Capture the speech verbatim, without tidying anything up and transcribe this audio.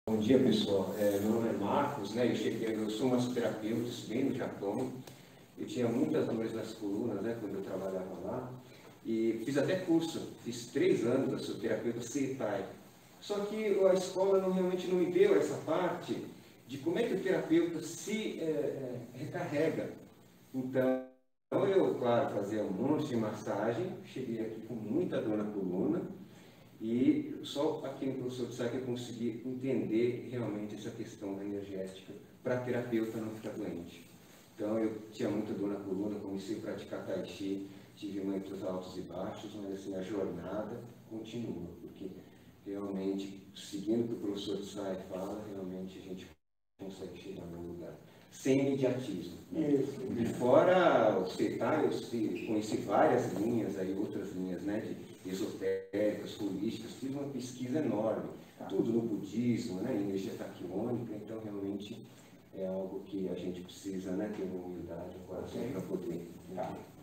Bom dia, pessoal. É, meu nome é Marcos, né? Eu, cheguei, eu sou massoterapeuta, estudei no Japão. Eu tinha muitas dores nas colunas, né, quando eu trabalhava lá. E fiz até curso, fiz três anos da massoterapeuta Seitai. Só que a escola não, realmente não me deu essa parte de como é que o terapeuta se é, é, recarrega. Então, eu, claro, fazia um monte de massagem, cheguei aqui com muita dor na coluna. E só aqui no professor de Sai que eu consegui entender realmente essa questão energética para a terapeuta não ficar doente. Então eu tinha muita dor na coluna, comecei a praticar Tai Chi, tive muitos altos e baixos, mas assim, a jornada continua, porque realmente, seguindo o que o professor de Sai fala, realmente a gente consegue chegar no lugar. Sem imediatismo. E fora o Seitai, eu conheci várias linhas, aí, outras linhas, né, de esotéricas, holísticas, fiz uma pesquisa enorme, tudo no budismo, né, energia taquiônica, então realmente é algo que a gente precisa, né, ter uma humildade, um coração para poder. Tá.